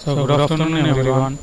So good afternoon everyone.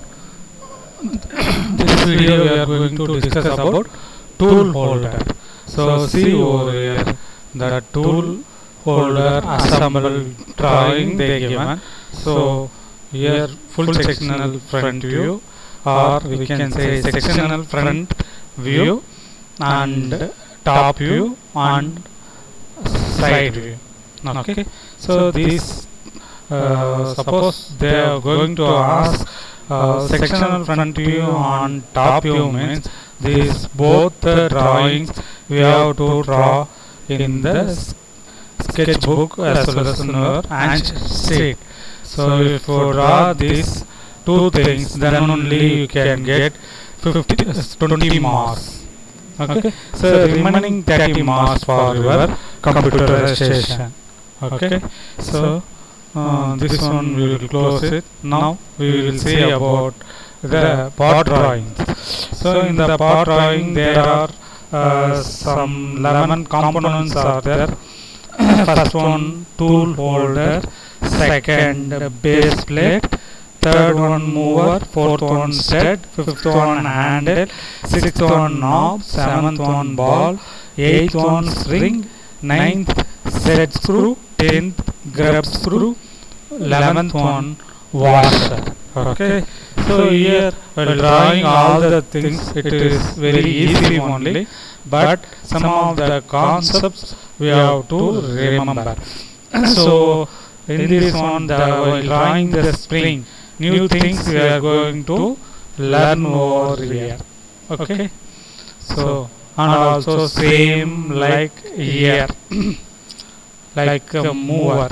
This video we are going to discuss about tool holder. So see over here the tool holder assemble drawing they given. So here full sectional front view, or we can say sectional front view and top view and side view. Okay, so this suppose they are going to ask sectional front view and top view, means these both the drawings we have to draw in the sketchbook as well as in our answer sheet. So if you draw these two things, then only you can get 20 marks. Okay, so remaining 30 marks for your computerization. Okay, so this one we will close it. Now we will see about the part drawings. So in the part drawing there are some 11 components are there. First one tool holder, second base plate, third one mover, fourth one stud, fifth one handle, sixth one knob, seventh one ball, eighth one spring, ninth set screw, 10th grub screw, 11th one washer. Okay, so here while drawing all the things it is very easy only, but some of the concepts we have to remember. So in this one, while drawing the spring, new things we are going to learn over here. Okay, so and also same like here like a mover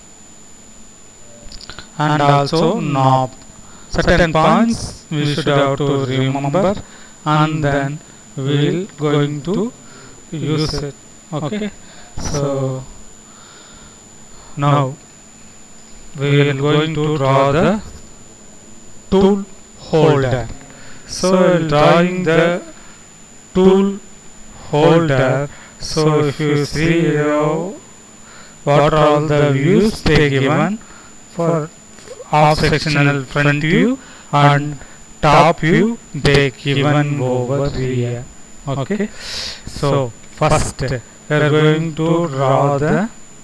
and also knob. Certain points we should have to remember, and then we will going to use it. Okay, so now we will going to draw the tool holder. So drawing the tool holder, so if you see here what are all the views they given for half sectional front view and top view they given over here. Okay, so first we are going to draw the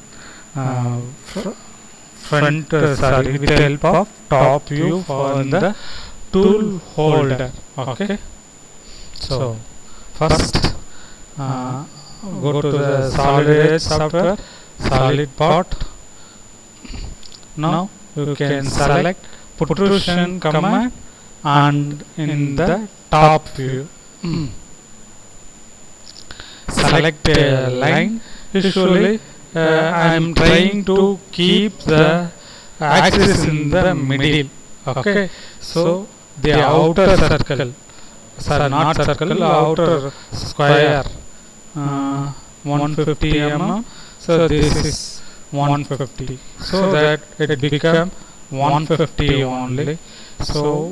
front with the help of top view for the tool holder. Okay, so first go to the solid edge software, solid part. Now you can select protrusion command and in the top view select a line. Usually I am trying to keep the axis in the middle. Okay, so the outer circle, not circle, outer square 150 mm. So this is 150, so that it become 150 only. So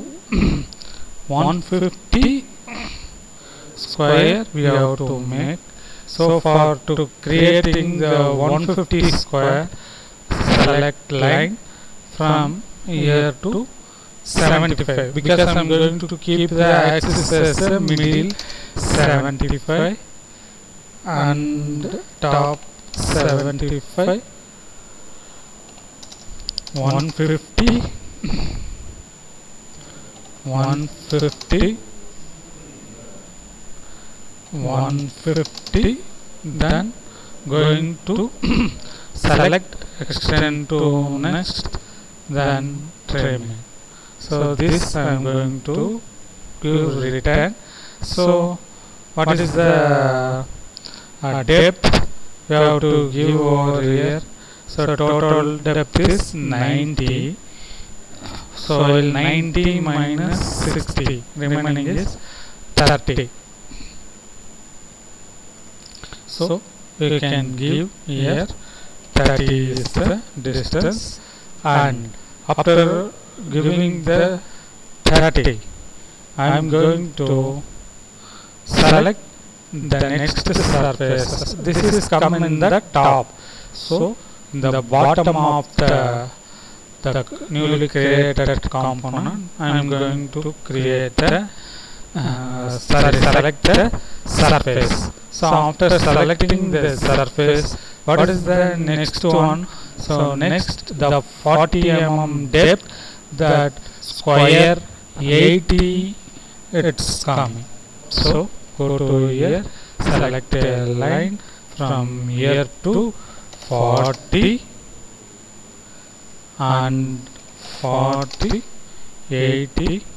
150 square we have to make. So for to creating the 150 square, select line from here to 75, because I am going to keep the axis as a middle 75 and top 75, 150, 150, 150, then going to select extend to next, then trimming. So this I am going to give return. So what is the depth we have to give over here? So total depth is 90. So 90 minus 60, remaining is 30. So we can give here 30 is the distance, and after giving the 30 I am going to select the next surface. This is come in the top, so in the bottom of the the newly created component, I am going to create a select the surface. So after selecting the surface, what is the next one? So next the 40 mm depth, that square 80 it's coming. So go to here, select a line from here to 40 and 40, 80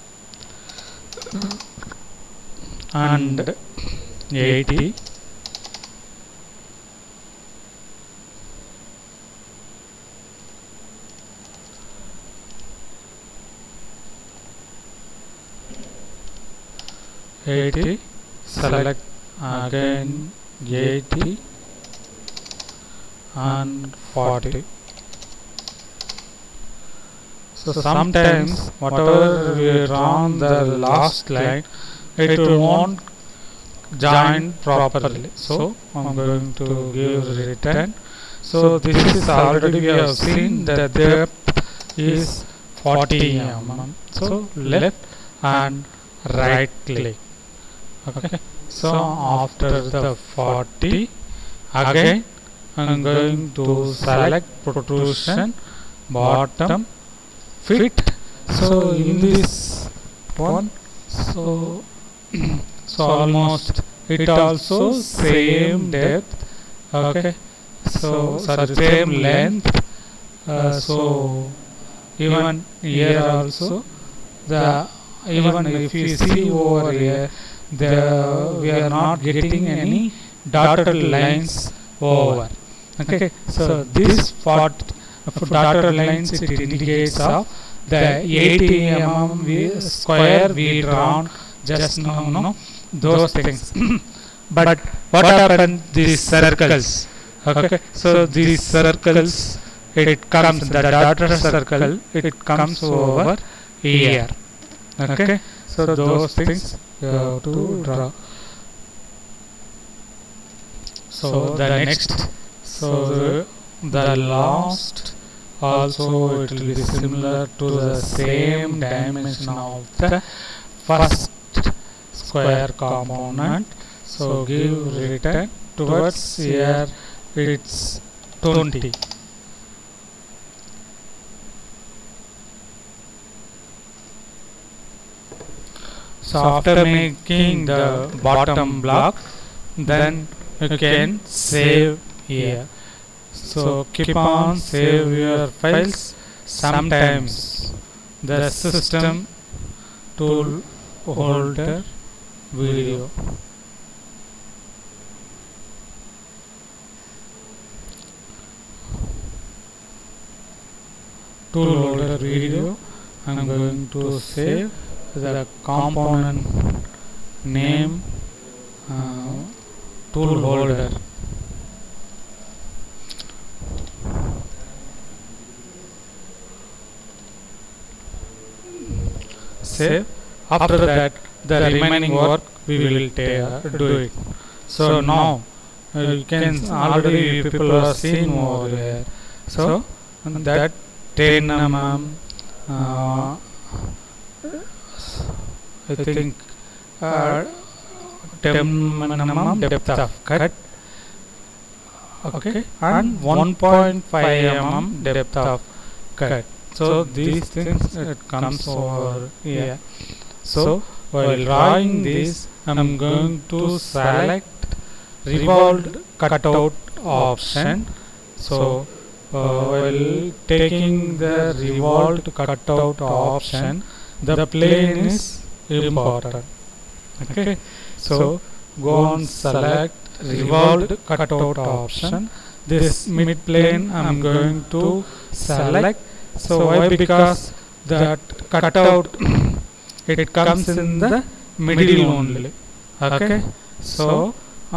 and 80. Select again 80 and 40. So sometimes whatever we draw on the last line, it won't join properly. So I'm going to give return. So this is already we have seen that the depth is 40 mm. So left and right click. Okay. So after the 40, again I'm going to select protrusion, bottom, fit. So in this one, so almost it also same depth. Okay. So sorry, same length. So even here also, the even if you see over here, we are not getting any dotted lines over. Okay, so this part of dotted lines, it indicates of the 80 mm square we drawn just now, no, those things. But what happened? These circles. Okay, so these circles, it comes, the dotted circle, it comes over here. Okay, so those things you have to draw. So the next, so the last also it will be similar to the same dimension of the first square component. So give return towards here, it's 20. So after making the bottom block, then you can save here. So keep on save your files. Sometimes the system tool holder video. Tool holder video. I am going to save the component name, tool holder. Save. After that, the remaining work we will do it. So now you can already people are seeing over here. So that 10 mm. I think 10 mm depth of cut, okay, and 1.5 mm depth of cut. So these things it comes over here. So while drawing this, I am going to select revolved cutout option. So while taking the revolved cutout option, the plane is important. Okay, so go on select revolved cutout option. This mid plane I am going to select. So why? Because that cutout it comes in the middle only. Okay, so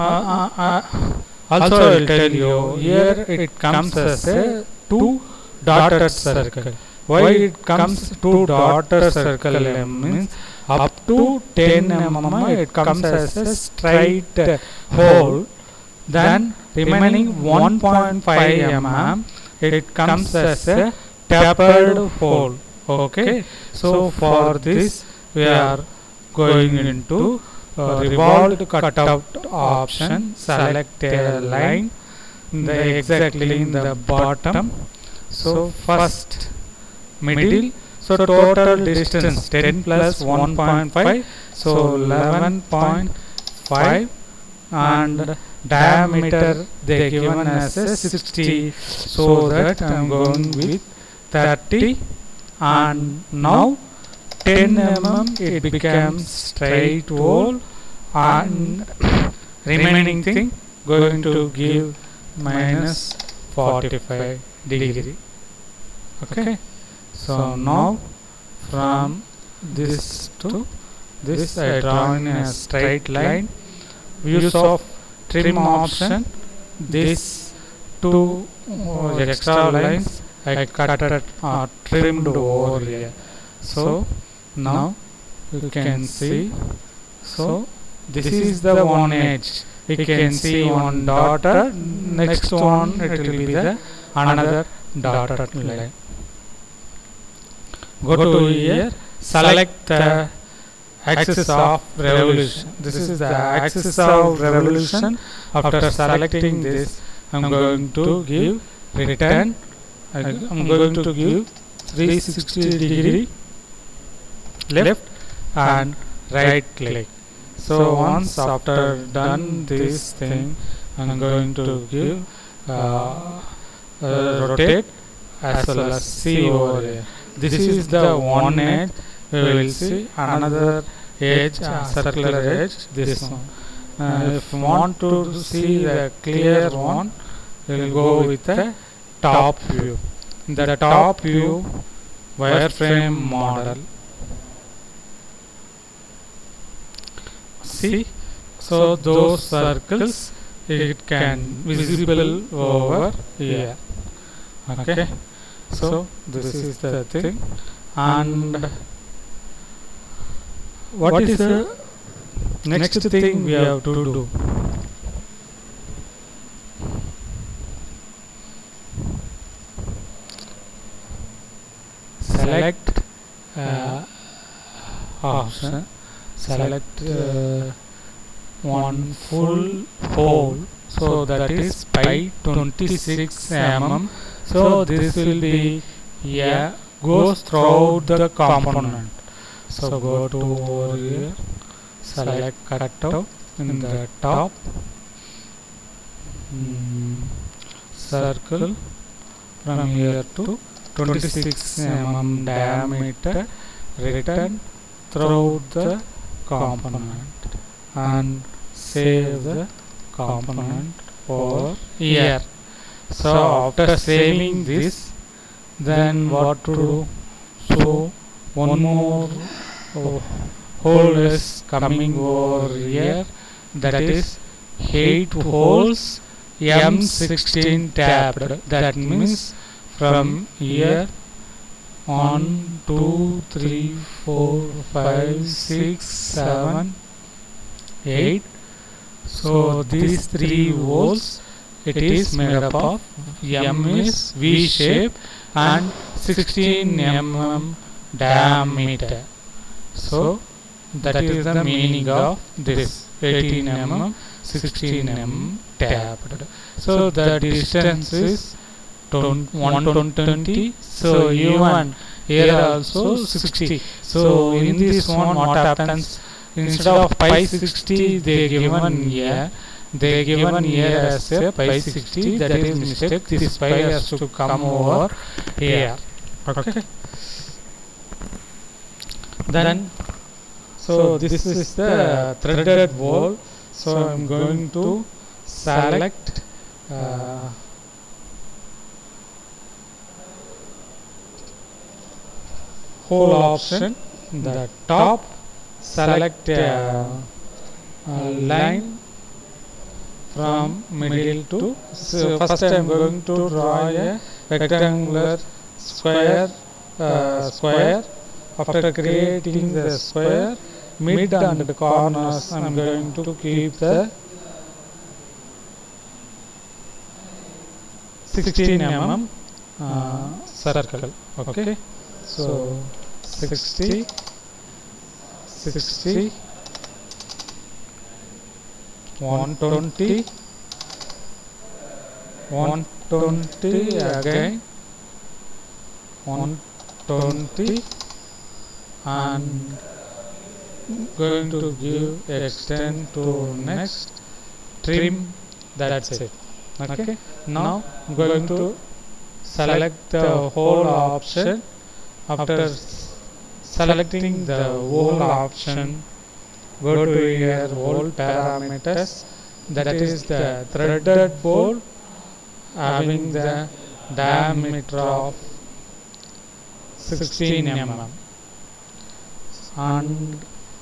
also I will tell you here it comes as a 2 dotted circle. Why it comes 2 dotted circle means up to 10 mm it comes as a straight hole, then remaining 1.5 mm it comes as a tapered hole. Okay, so for this we are going into revolved cutout option. Select a line exactly in the bottom. So first middle, so total distance 10 plus 1.5, so 11.5, and diameter they given as a 60, so that I am going with 30, and now 10 mm it becomes straight hole, and remaining thing going to give minus 45 degree. Okay, so now from this to this I draw in a straight line. Use of trim option, this two extra lines I cut or trimmed over here. So now you can see, so this is the one edge. We can see one dotted, next one it will be the another dotted line. Go to here, select the axis of revolution. This is the axis of revolution. After selecting this, I am going to give return. I am going to give 360 degree left and right click. So once after done this thing, I am going to give rotate as well as see over here. This is the one edge. We will see another edge, circular edge, this one. If you want to see the clear one, we will go with the top view. In the top view, wireframe model. See, so those circles it can visible over here. Okay, so this is the thing. And what is the next thing we have to do? Select option, select one full hole, so that is pi 26 mm. So this will be goes throughout the component. So go to over here, select cutout in the top, circle from here to 26 mm diameter, return throughout the component and save the component over here. So after saving this, then what to do? So one more hole is coming over here, that is 8 holes M16 tapped. That means from here 1, 2, 3, 4, 5, 6, 7, 8. So these 3 holes, it is made up of M is V shape and 16 mm diameter. So that is the meaning of this 18 mm, 16 mm tapped. So the distance is 120. So even here also 60. So in this one, what happens? Instead of pi 60, they given here. They given here as a pi 60. That is mistake. This pi has to come over here. Okay. Then, so this is the threaded hole. So I am going to select hole option, the top, select line from middle to, so first I am going to draw a rectangular square. After creating the square, mid and the corners I am going to keep the 16 mm circle. Okay, so 60, 60, 120, 120 again, 120, and going to give extend to next, trim, that's it. Okay, now I'm going to select the whole option. After selecting the whole option, go to your whole parameters, that is the threaded bolt having the diameter of 16 mm and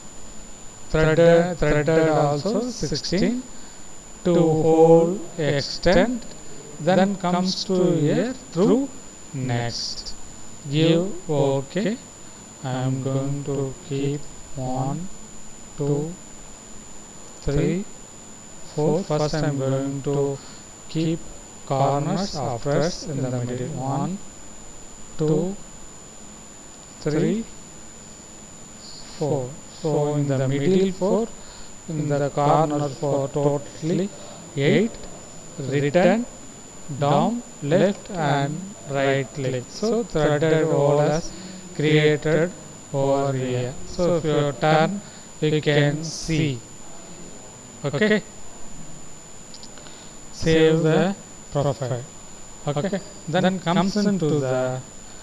threaded also 16 to whole extent, then comes to here through next, give OK. I am going to keep 1, 2, 3, 4. First I am going to keep corners of rest in the middle. 1, 2, 3, 4. So in the middle 4, in the corner 4, totally 8. Return, down, left and right click. So threaded hole has created over here. So if you turn, you can see. Okay, save the profile. Okay, then comes into the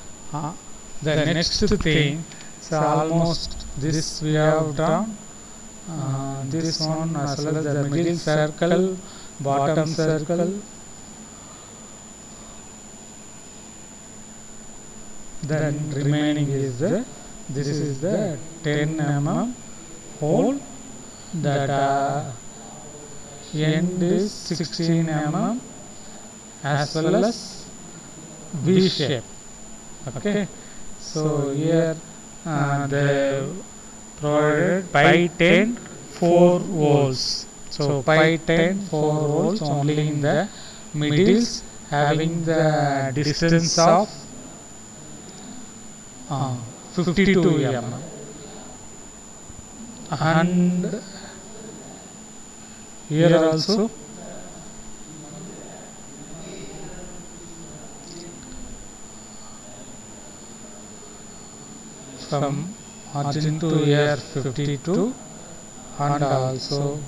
next thing. So almost this we have done. This one as well as the middle circle, bottom circle, then remaining is the, this is the 10 mm hole, that end is 16 mm as well as V shape. Okay, so here they provided pi 10 4 holes. So pi 10 4 holes only in the middles, having the distance of 52 mm, and here also from origin to here 52, and also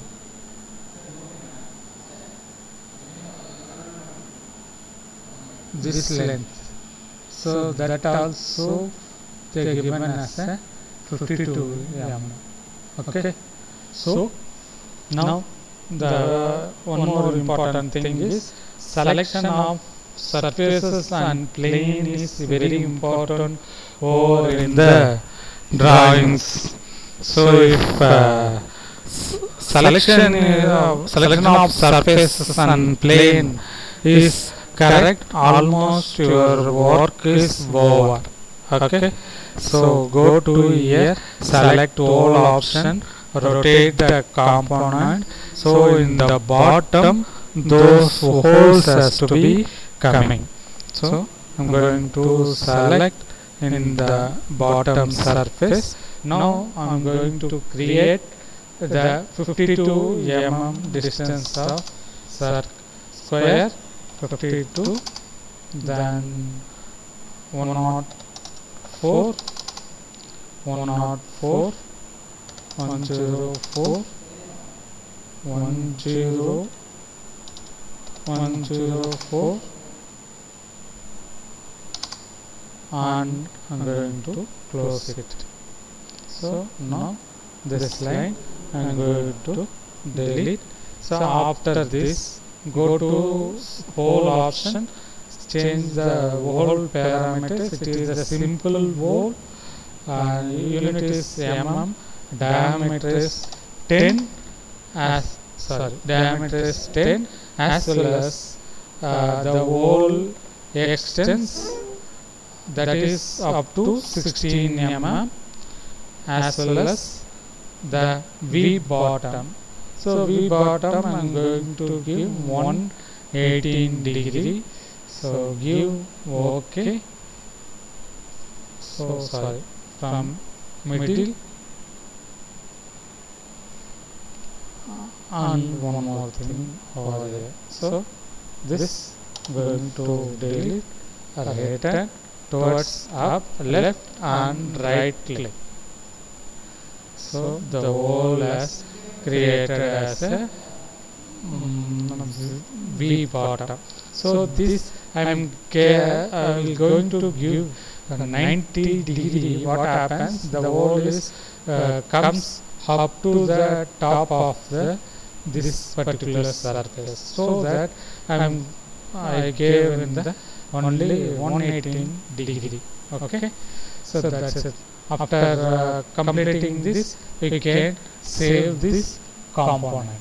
this length. So that also they are given as a 52 mm. Okay, so now the one more important thing is selection of surfaces and plane is very important over in the drawings. So if selection of surfaces and plane is correct, almost your work is over. Okay, so go to here, select all option, rotate the component. So in the bottom those holes has to be coming. So I'm going to select in the bottom surface. Now I'm going to create the 52 mm distance of square 52, then 104, 104, 104, 104, and I'm going to close it. So now this line I'm going to delete. So after this, go to whole option, change the whole parameters. It is a simple whole, unit is mm, diameter is 10 as diameter is 10, as well as the whole extends, that is up to 16 mm, as well as the V bottom. So V bottom I am going to give 118 degree. So give OK, So sorry, from middle and one more thing over here. So this going to delete return towards up, left and right click. So the whole has created as a V bottom. So this I am going to give 90 degree. What happens? The whole is comes up to the top of this particular surface. So that I gave in the only 118 degree. Okay. So that's it. After completing this, we can save this component.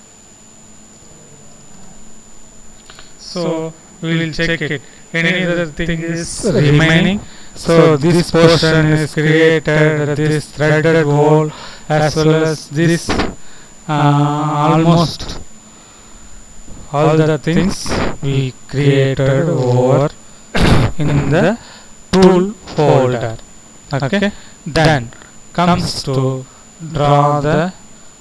So we will check it. Any other thing is remaining. So this portion is created, this threaded hole as well as this almost all the things we created over in the tool folder. Okay. Then comes to draw the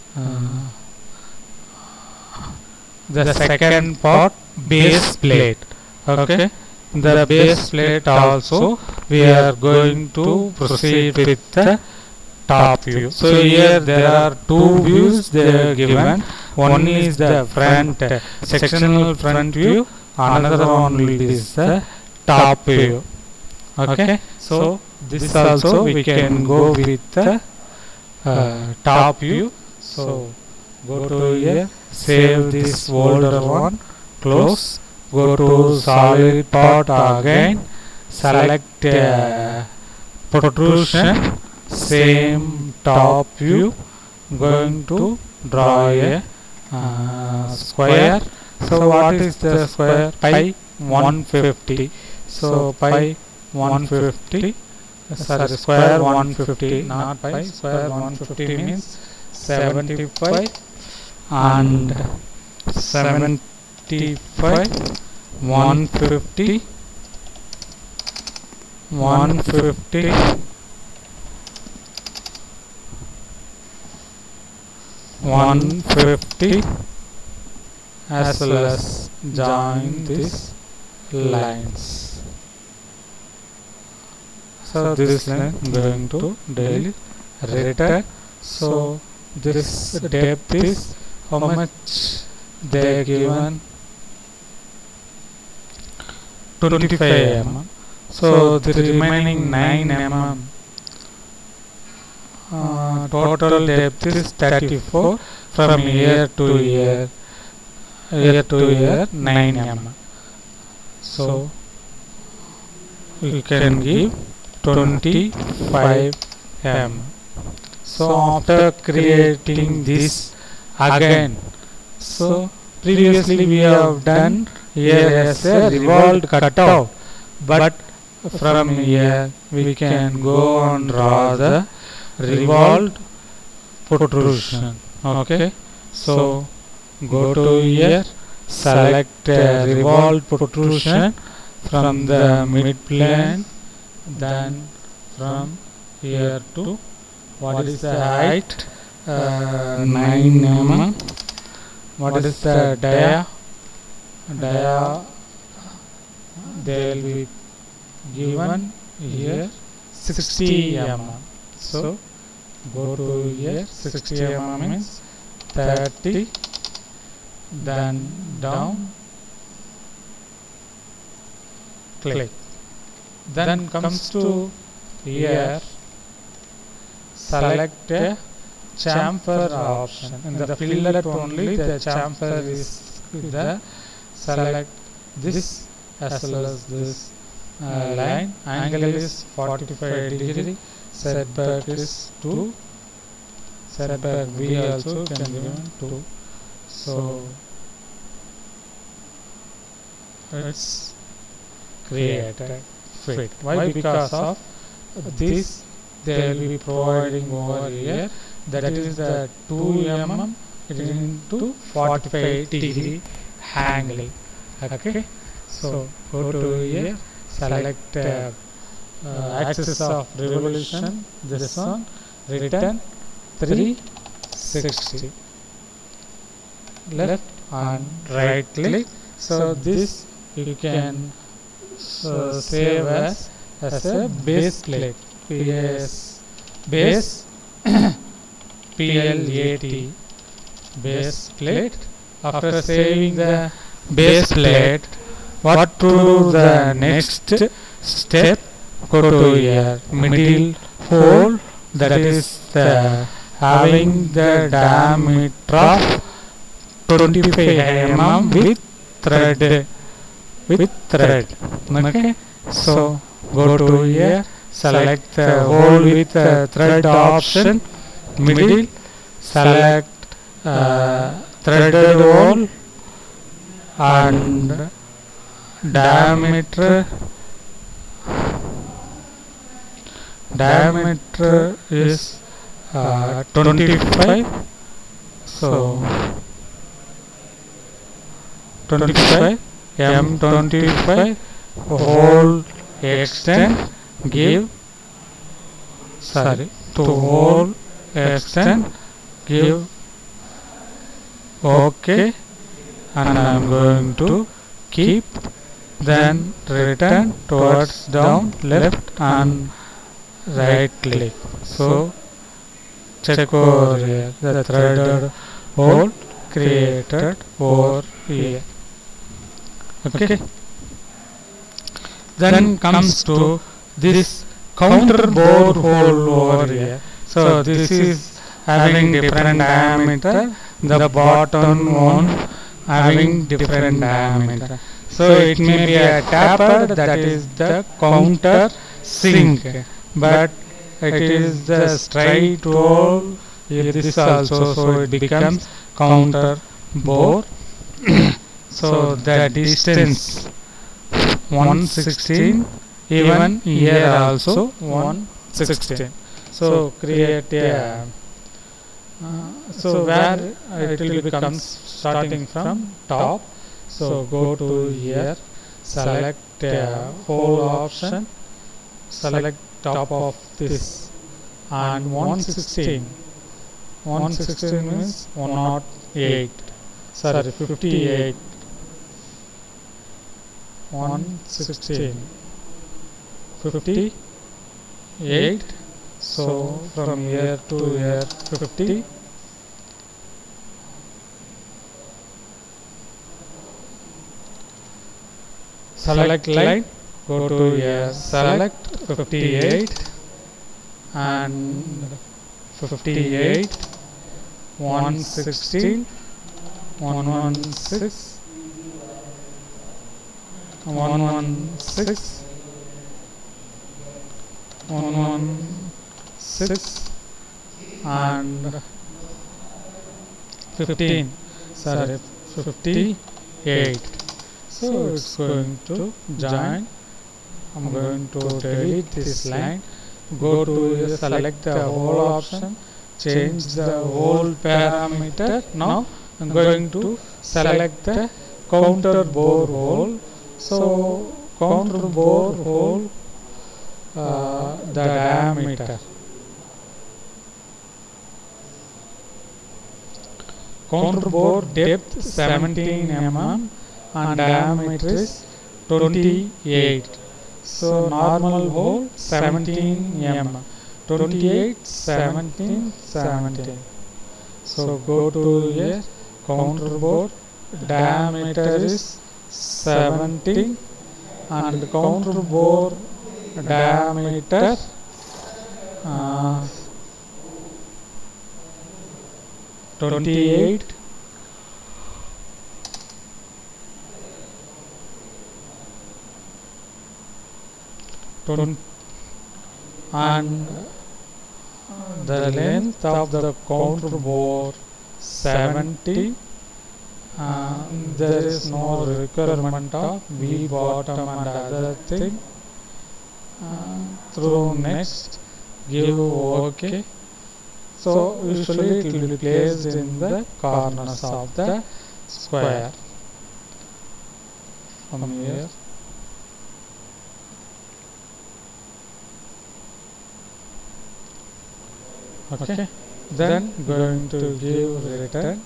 second part, base plate. Okay. The base plate also we are going to proceed with the top view. So here there are two views they are given. One is the front sectional front view, another one is the top view. Okay. So this also we can go with the top view. So go to here, save this folder one, close, go to solid part again, select protrusion, same top view, going to draw a square. So what is the square? Pi 150. So pi 150, sorry, square 150, not pi, square 150 means 75 and 75, 150, 150, 150, as well as join these lines. So this line going to delete return. So this depth is how much they given, 25 mm. So the remaining 9 mm total depth is 34 from here to here, here to here 9 mm. So we can give 25 mm. So after creating this again, so previously we have done here as a revolved cutout, but from here we can go and draw the revolved protrusion. Okay. So go to here, select revolved protrusion from the mid plane, then from here to what is the height, 9 mm. What is the dia? Dia they will be given here 60 mm. So go to here, 60 mm means 30, then down, click. Then comes to here, select a chamfer option. In the fillet only the chamfer is there. Select this as well as this line. Angle is 45 degree. Setback is 2. Setback V also can be given 2. So it's created fit. Why? Because of this they will be providing over here, that is the 2 mm into 45 degree angle. Okay. So go to here, select axis of revolution, this one, return 360, left and right click. So this you can save as a base plate, base PLAT, base plate. After saving the base plate, what to do the next step? Go to here middle hole, that is the having the diameter of 25 mm with thread. Okay, so go to here, select the hole with the thread option, middle, select threaded hole and diameter is 25. So 25 M25 hole extend, give to hole extend, give OK, and I am going to keep, then return towards down, left and right click. So check over here the threaded hole created over here. Okay, then comes to this counter bore hole over here. So this is having different diameter, the bottom one having different diameter. So it may be a tapered, that is the counter sink, but it is the straight hole this also, so it becomes counter bore. So the distance 116, even here also 116. So create a so where it will become starting from top. So go to here, select hole option, select top of this, and 116 means 108, sorry 58, 116 58. So from here to here 50, select line, go to here, select 58 and 58, 116, 116, 116, 116 and 15, sorry 58. So it's going to join. I'm going to delete this line. Go to select the hole option, change the hole parameter. Now I'm going to select the counter bore hole. So counter bore hole, the diameter, counter bore depth 17 mm and diameter is 28. So normal hole 17 mm, 28, 17, 17. So go to here, counter bore, diameter is 17 and counter bore diameter 28. And the length of the counter bore 70. There is no requirement of V bottom and other thing. Through next, give OK. So usually it will be placed in the corners of the square. From here, Okay, then going to give return.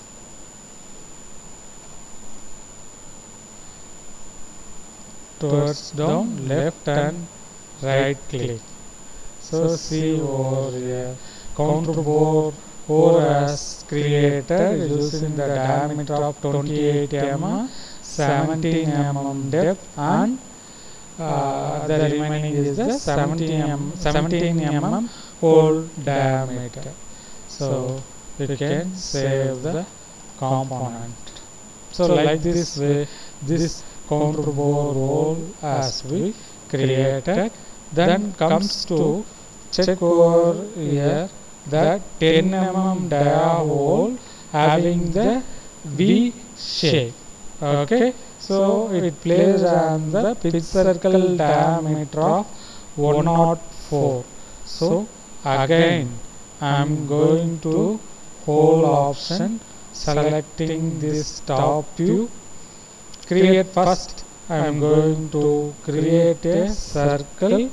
Towards down, left and right click. So see over here, counter bore as created using the diameter of 28 mm, 17 mm depth, and the remaining is the 17 mm hole diameter. So we can save the component. So like this way, this counter bore hole as we created. Then comes to check over here the 10 mm dia hole having the V shape. Okay, so it plays on the pitch circle diameter of 104. So again I am going to hole option, selecting this top view. Create first. I am going to create a circle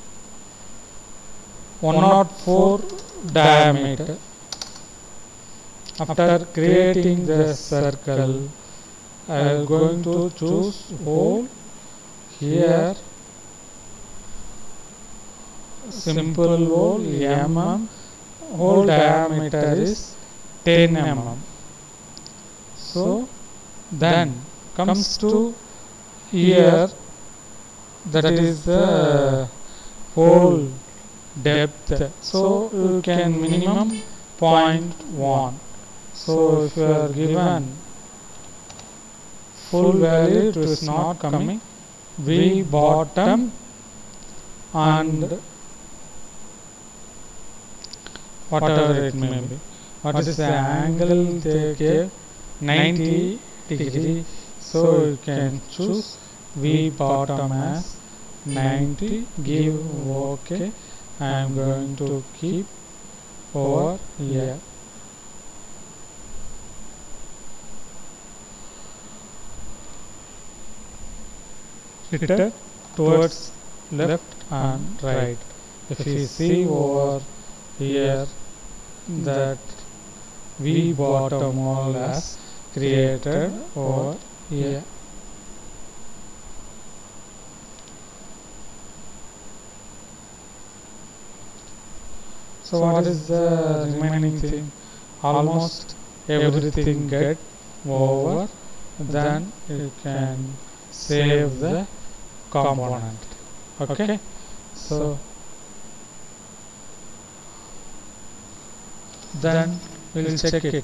104 diameter. After creating the circle, I am going to choose hole. Here simple hole mm, hole diameter is 10 mm. So then comes to here, that is the hole depth. So you can minimum 0.1. So if you are given full value, it is not coming. V bottom and whatever it may be. What is the angle they gave? 90 degree. So you can choose V bottom as 90. Give OK. I am going to keep over here. Return towards left and right. If you see over here that V bottom hole as created over here. So what is the remaining thing? Almost everything get over. Then you can save the component. Okay. So then we will check it.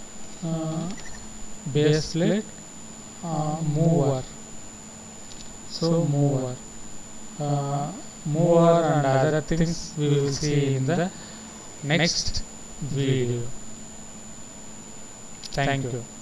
Base plate, mover. So mover and other things we will see in the next video. Thank you.